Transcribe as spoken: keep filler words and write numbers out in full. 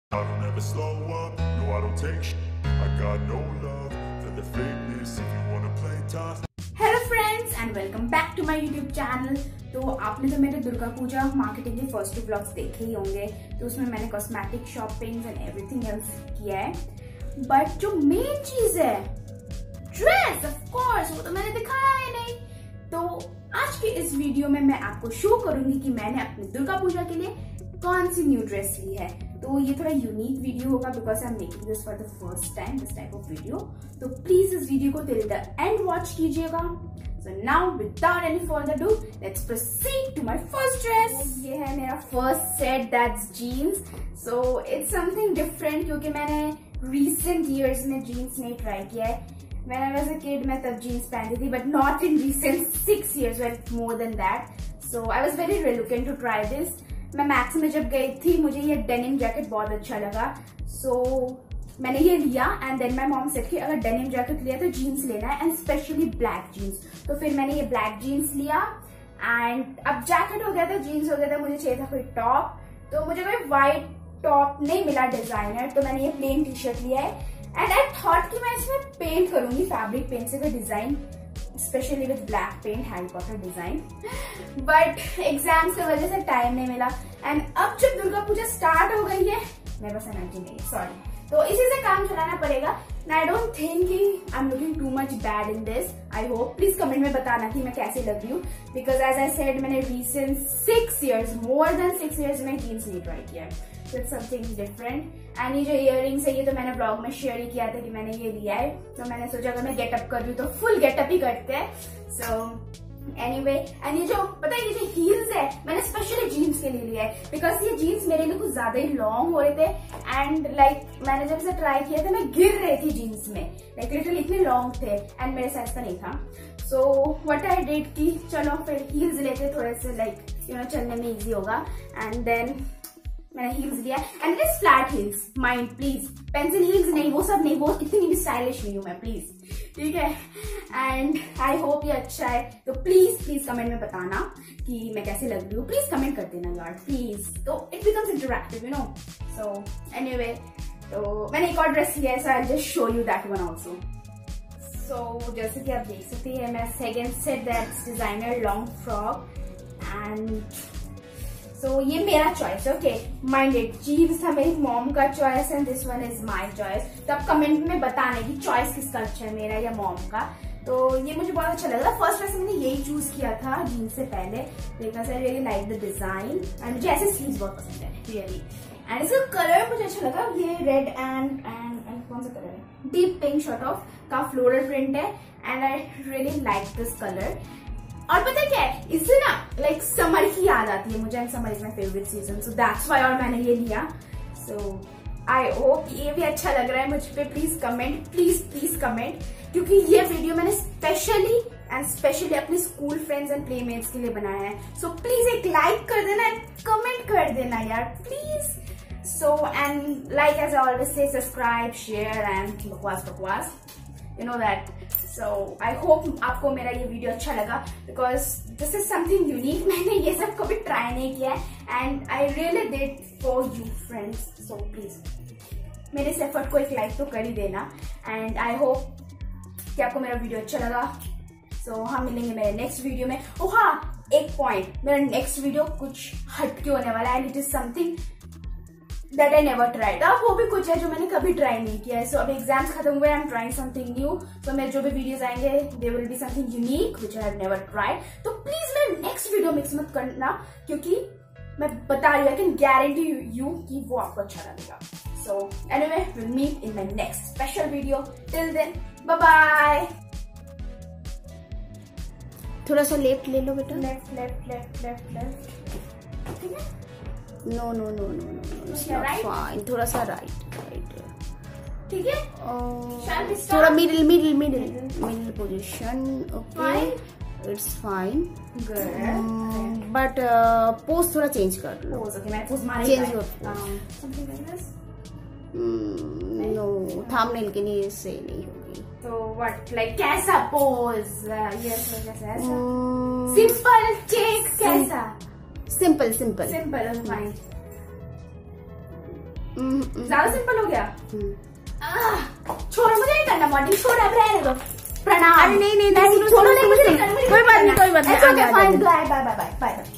I don't ever slow up, no I don't take shit. I got no love for the fakeness if you wanna play tough. Hello friends and welcome back to my YouTube channel. तो आपने तो मेरे Durga Puja marketing के first two blogs देखे ही होंगे, तो उसमें मैंने cosmetic shopping and everything else किया है। बट जो मेन चीज है ड्रेस, ऑफ कोर्स वो तो मैंने दिखाया ही नहीं। तो आज के इस वीडियो में मैं आपको शो करूंगी कि मैंने अपनी दुर्गा पूजा के लिए कौन सी न्यू ड्रेस ली है। तो ये थोड़ा यूनिक वीडियो होगा because I am making this for the first time, this type of video. तो प्लीज इस वीडियो को टिल द एंड वॉच कीजिएगा। So now without any further ado, let's proceed to my first dress. ये है मेरा first set, that's jeans. So it's something different क्योंकि मैंने recent years में jeans नहीं try किया है। When I was a kid मैं तब jeans पहनती थी, but not in recent six years, well more than that. So I was very reluctant to try this. मैं मैक्स में जब गई थी मुझे ये डेनिम जैकेट बहुत अच्छा लगा, सो so, मैंने ये लिया and then my mom said कि अगर डेनिम जैकेट लिया तो जीन्स लेना है एंड स्पेशली ब्लैक जीन्स। तो फिर मैंने ये ब्लैक जीन्स लिया एंड अब जैकेट हो गया था, जीन्स हो गया था, मुझे चाहिए था कोई टॉप। तो मुझे कोई व्हाइट टॉप नहीं मिला डिजाइनर, तो मैंने ये प्लेन टी शर्ट लिया है एंड आई थॉट कि मैं इसमें पेंट करूंगी फैब्रिक पेंट से कोई design, specially with black paint, Harry Potter design. But exams की वजह से टाइम नहीं मिला एंड अब जब दुर्गा पूजा स्टार्ट हो गई है मेरे पास एनर्जी नहीं, सॉरी, तो इसी से काम चलाना पड़ेगा। I don't think I am looking too much bad in this. I hope, please comment में बताना कि मैं कैसे लग रही हूँ, बिकॉज एज आई सेड मैंने recent six years more than six years में जीन्स नहीं ट्राई किया है, so it's something different. And ये जो इयररिंग्स है ये तो मैंने ब्लॉग में शेयर ही किया था कि मैंने ये लिया है, तो मैंने सोचा अगर मैं गेटअप कर रही हूँ तो फुल गेटअप ही करते हैं। सो एनीवे, एंड ये जो पता है ये जो हील्स है मैंने स्पेशली जीन्स के लिए लिया है बिकॉज ये जीन्स मेरे लिए कुछ ज्यादा ही लॉन्ग हो रहे थे एंड लाइक like, मैंने जब इसे ट्राई किया था मैं गिर रही थी जीन्स में, लाइक लिटरली इतने लॉन्ग थे एंड मेरे साइज का नहीं था। सो व्हाट आई डिड कि चलो फिर हील्स लेते थोड़े से लाइक यू नो चलने में इजी होगा एंड देन मैंने हील्स लिया and it is flat heels, mind please, pencil heels नहीं, वो सब नहीं, वो इतनी भी स्टाइलिश नहीं हूँ मैं, प्लीज, ठीक है। एंड आई होप ये अच्छा है, तो प्लीज प्लीज कमेंट में बताना कि मैं कैसे लग रही हूँ, प्लीज कमेंट कर देना यार प्लीज, तो it becomes interactive you know. So anyway, तो मैंने एक और ड्रेस लिया है, so I just show you that one also. So जैसे कि आप देख सकते हैं मैं second set that's designer long frock and so so, ये मेरा चॉइस, ओके, माइंडेड। जीन्स था मेरी मॉम का choice and this one is my choice. तो आप कमेंट में बताने की चॉइस किसका अच्छा है, मेरा या मॉम का। तो ये मुझे बहुत अच्छा लगा। फर्स्ट वैसे मैंने यही चूज किया था जीन्स से पहले, because I really like the design and मुझे ऐसे स्लीव्स बहुत पसंद है रियली। एंड इसका कलर मुझे अच्छा लगा, ये रेड एंड एंड एंड कौन सा कलर है, डीप पिंक शॉर्ट ऑफ का फ्लोरल प्रिंट है and I really like this colour. और पता है क्या है, इससे ना लाइक समर की याद आती है मुझे and summer is my favourite season, so that's why और मैंने ये लिया। सो आई होप ये भी अच्छा लग रहा है मुझ पे। Please comment, please please comment, क्योंकि ये वीडियो मैंने स्पेशली एंड स्पेशली अपने स्कूल फ्रेंड्स एंड प्लेमेट्स के लिए बनाया है। सो so, प्लीज एक लाइक कर देना एंड कमेंट कर देना यार please. So and like as I always say, subscribe, share and बकवास बकवास, you know that. So I hope आपको मेरा ये वीडियो अच्छा लगा because this is something unique, मैंने ये सब कभी ट्राई नहीं किया है and I really did for you friends. So please मेरे इस एफर्ट को एक लाइक तो कर ही देना एंड आई होप कि आपको मेरा वीडियो अच्छा लगा। सो so, हम मिलेंगे मेरे नेक्स्ट वीडियो में। ओह हाँ, एक पॉइंट, मेरा नेक्स्ट वीडियो कुछ हटके होने वाला है and it is something that I never tried. अब वो भी कुछ है जो मैंने कभी ट्राई नहीं किया है। सो so, अब एग्जाम्स खत्म हुए, I am trying something new. So मेरे जो भी वीडियोस आएंगे they will be something unique which I have never tried. तो प्लीज मेरा नेक्स्ट वीडियो मिक्स मत करना, क्योंकि मैं बता रही हूँ, आई कैन गारंटी यू कि वो आपको अच्छा लगेगा। So anyway, will meet in my next special video. Till then bye bye. थोड़ा सा लेफ्ट ले लो बेटा, left left left left left, ठीक है। No no no no no it's not fine, थोड़ा सा राइट राइट, ठीक है। थोड़ा middle middle middle middle position, okay, it's fine, good. But pose थोड़ा चेंज कर लो। पोज, ओके, मैं पोज मार चेंज कर, something like this. No, thumbnail के लिए सही नहीं होगी। तो व्हाट, लाइक कैसा पोज, यस कैसा, ऐसा सिंपल चेक, कैसा, सिंपल सिंपल सिंपल, फाइन। ज्यादा सिंपल हो गया। छोड़ो, मुझे नहीं करना मॉडलिंग, छोड़ो अब रहने दो। प्रणाम। अरे नहीं नहीं नहीं, छोड़ो, नहीं मुझे नहीं करना, कोई बात नहीं, कोई बात नहीं। Bye bye bye bye.